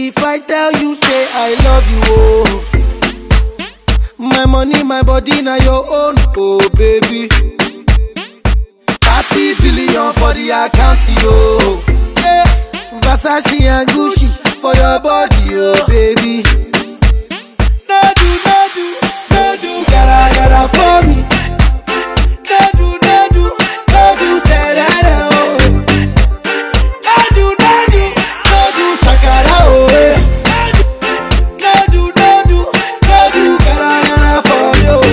If I tell you, say I love you, oh. My money, my body, now your own, oh baby. 30 billion for the account, yo. Hey, Versace and Gucci for your body, oh baby. No do, gotta for me. No do, say that, oh. No do, shakara, oh. No do, gotta for me, oh.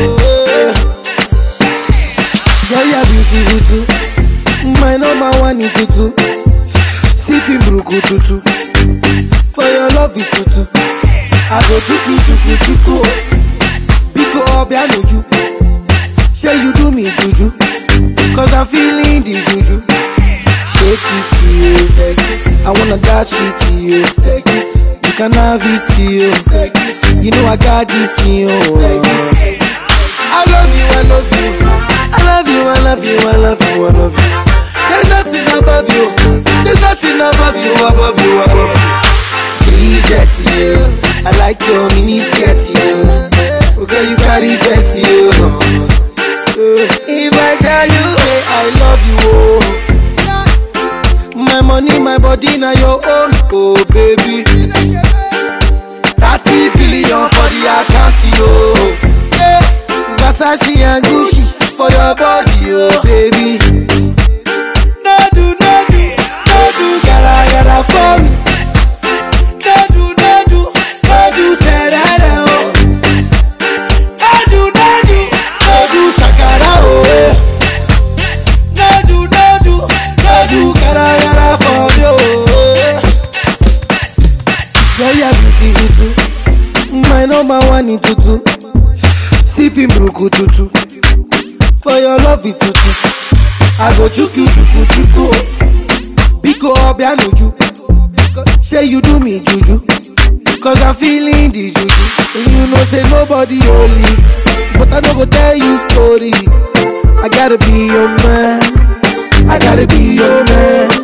Girl, you're beautiful too. My number one is tutu. Sipping bruku tutu. For your love is tutu. I go chuku. Biko obianuju. Sure you do me juju. Cause I'm feeling the juju. Shake it to you. I wanna dash it to you. You can have it to you. You know I got this in you. I love you. There's nothing above you. Reject you. I like your mini skirt, you. Okay, you carry dress, you. If I tell you, say I love you, oh. My money, my body, now your own, oh baby. 30 billion for the account, yo. Versace and Gucci for your body, oh baby. No do, gotta for me. No do, say that, oh. No do, shakara, oh. No do, gotta for me, oh. Girl, you're beautiful too. My number one in tutu. Sipping bruku tutu. For your love it tutu. I go chuku. Biko obianuju. Say you do me juju. Cause I'm feeling the juju. You know say nobody holy, but I don't go tell you story. I gotta be your man.